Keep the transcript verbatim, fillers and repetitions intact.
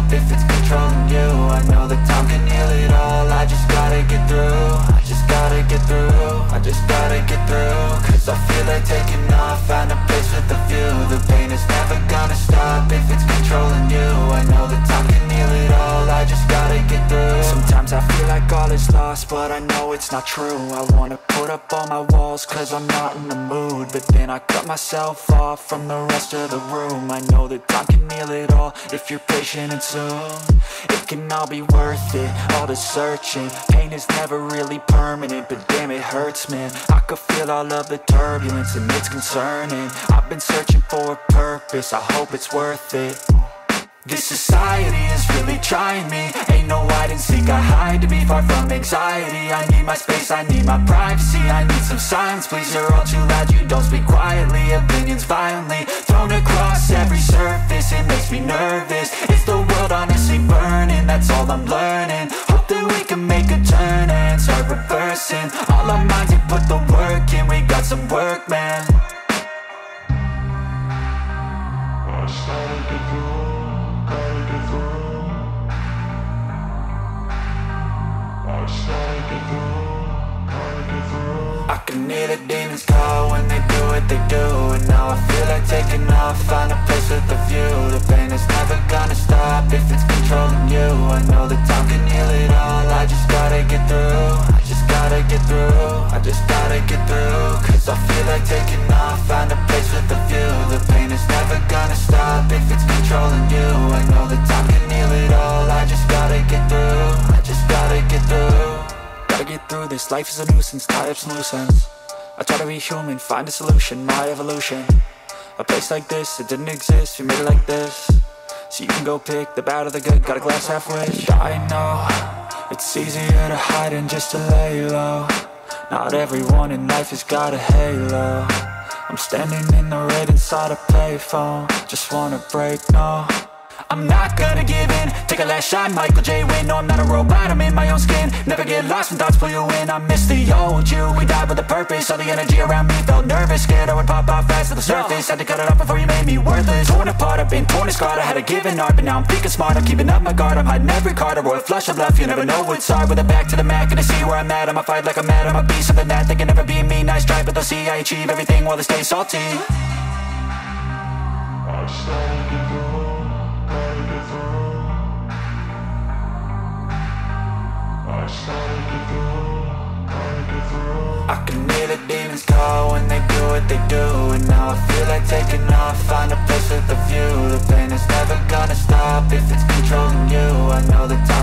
stop if it's controlling you. I know that time can heal it all. I just gotta get through, I just gotta get through, I just gotta get through. Cause I feel like taking off, find a place with a view. The pain is never gonna stop if it's controlling you. I know that time can heal it all. I just gotta get through. Sometimes I feel like all is lost, but I know it's not true. I wanna put up all my walls cause I'm not in the mood, but then I cut myself off from the rest of the room. I know that time can heal it all if you're patient and soon it can all be worth it, all the searching. Pain is never really permanent, but damn it hurts, man. I could feel all of the turbulence and it's concerning. I've been searching for a purpose, I hope it's worth it. This society is really trying me. Ain't no hide and seek, I hide to be far from anxiety. I need my space, I need my privacy. I need some silence, please, you're all too loud. You don't speak quietly, opinions violently thrown across every surface. It makes me nervous, it's the world honestly burning. That's all I'm learning, hope that we can make a turn and start reversing. All our minds and put the work in, we got some work, man. I started to do I can hear the demons call when they do what they do. And now I feel like taking off, find a place with a view. The pain is never gonna stop if it's controlling you. I know that time can heal it all. I just gotta get through, I just gotta get through, I just gotta get through. Cause I feel like taking off, find a place with a view. The pain is never gonna stop if it's controlling you. I know that time can heal it all. I just gotta get through, I just gotta get through. Gotta get through this, life is a nuisance, tie up some loose ends. I try to be human, find a solution, my evolution. A place like this, it didn't exist, we made it like this. So you can go pick the bad or the good, got a glass half wish. I know, it's easier to hide than just to lay low. Not everyone in life has got a halo. I'm standing in the red inside a payphone, just wanna break, no. I'm not gonna give in, take a last shot, Michael J. Win. No, I'm not a robot, I'm in my own skin. Never get lost when thoughts pull you in. I miss the old you, we died with a purpose. All the energy around me felt nervous, scared I would pop off fast to the surface. Had to cut it off before you made me worthless. Torn apart, I've been torn and scarred. I had a given art, but now I'm thinking smart. I'm keeping up my guard, I'm hiding every card. A royal flush of love, you never know what's hard. With a back to the mat, gonna see where I'm at. I'ma fight like I'm mad, I'ma be something that they can never be me. Nice try, but they'll see I achieve everything while they stay salty. I started to do, I can hear the demons call when they do what they do. And now I feel like taking off, find a place with a view. The pain is never gonna stop if it's controlling you. I know the time